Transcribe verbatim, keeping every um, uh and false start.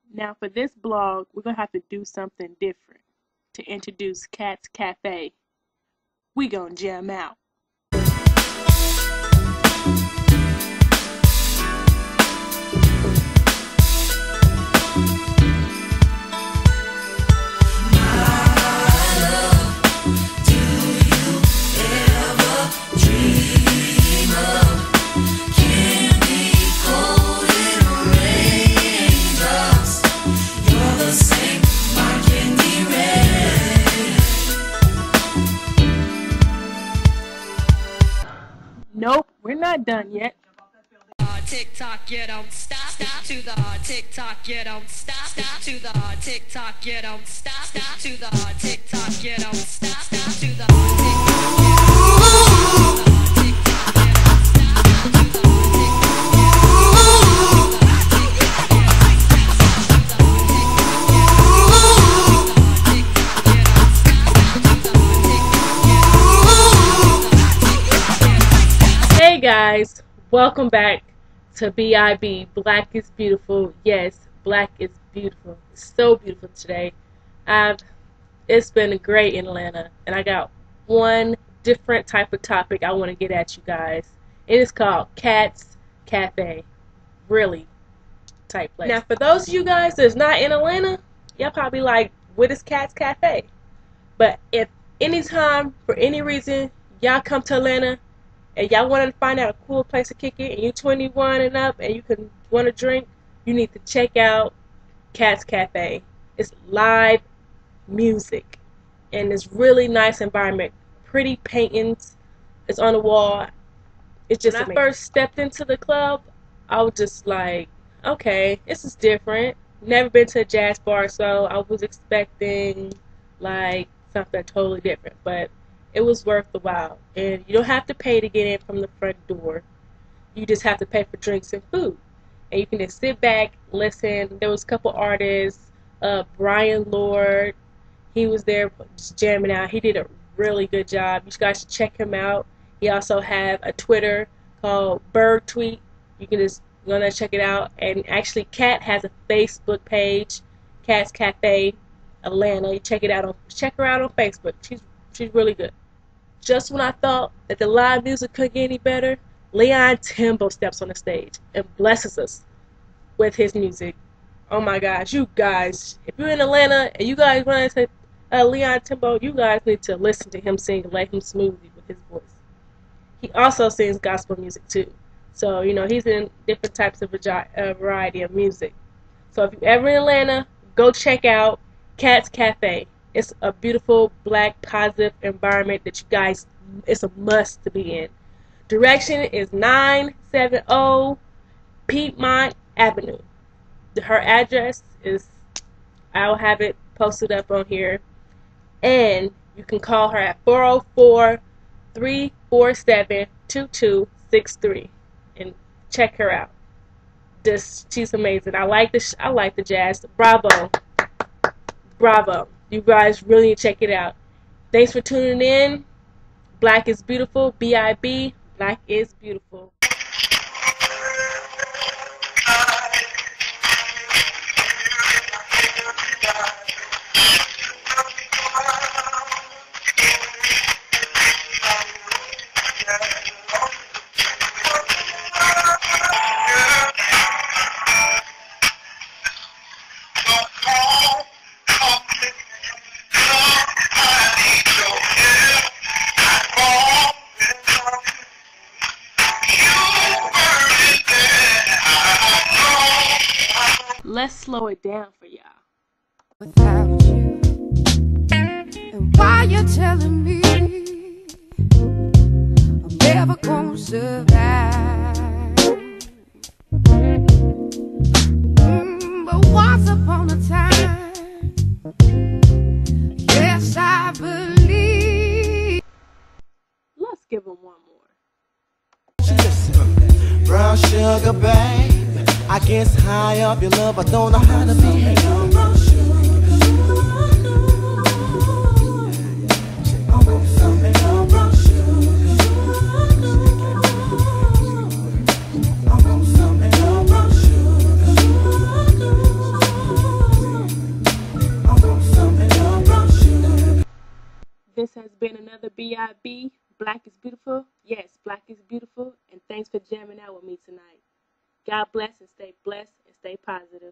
Now for this blog, we're going to have to do something different to introduce Cat's Cafe. We gonna jam out. Nope, we're not done yet. TikTok, you don't stop, stop to the TikTok, you don't stop, stop to the TikTok, you don't stop, stop to the TikTok, you don't stop, stop to the Hey guys, welcome back to B I B, Black is Beautiful. Yes, Black is beautiful. It's so beautiful today. I've, it's been great in Atlanta, and I got one different type of topic I want to get at you guys. It is called Cat's Cafe. Really type place. Now, for those of you guys that's not in Atlanta, y'all probably like, what is Cat's Cafe? But if anytime, for any reason, y'all come to Atlanta, and y'all want to find out a cool place to kick it, and you're twenty-one and up, and you can want to drink, you need to check out Cat's Cafe. It's live music, and it's really nice environment. Pretty paintings. It's on the wall. It's just when amazing. I first stepped into the club, I was just like, okay, this is different. Never been to a jazz bar, so I was expecting like something totally different, but it was worth the while. And you don't have to pay to get in from the front door. You just have to pay for drinks and food. And you can just sit back, listen. There was a couple artists. Uh, Brian Lord, he was there just jamming out. He did a really good job. You guys should check him out. He also have a Twitter called Bird Tweet. You can just go there and check it out. And actually, Cat has a Facebook page, Cat's Cafe Atlanta. You check it out on check her out on Facebook. She's she's really good. Just when I thought that the live music couldn't get any better, Leon Timbo steps on the stage and blesses us with his music. Oh my gosh, you guys, if you're in Atlanta and you guys run into uh, Leon Timbo, you guys need to listen to him sing Let Him Smoothie with his voice. He also sings gospel music too. So, you know, he's in different types of a variety of music. So if you're ever in Atlanta, go check out Cat's Cafe. It's a beautiful, black, positive environment that you guys, it's a must to be in. Direction is nine seventy Piedmont Avenue. Her address is, I'll have it posted up on here. And you can call her at four oh four, three four seven, two two six three and check her out. Just, she's amazing. I like the, I like the jazz. Bravo. Bravo. You guys really need to check it out. Thanks for tuning in. Black is Beautiful. B I B. Black is Beautiful. Let's slow it down for y'all. Without you, and why you telling me I'm never gonna survive? Mm, but once upon a time, yes, I believe. Let's give them one more. Brown sugar, babe. I guess high up your love, I don't know how to behave. this has been another B I B, Black is Beautiful. Yes, Black is Beautiful. And thanks for jamming out with me tonight. God bless and stay blessed and stay positive.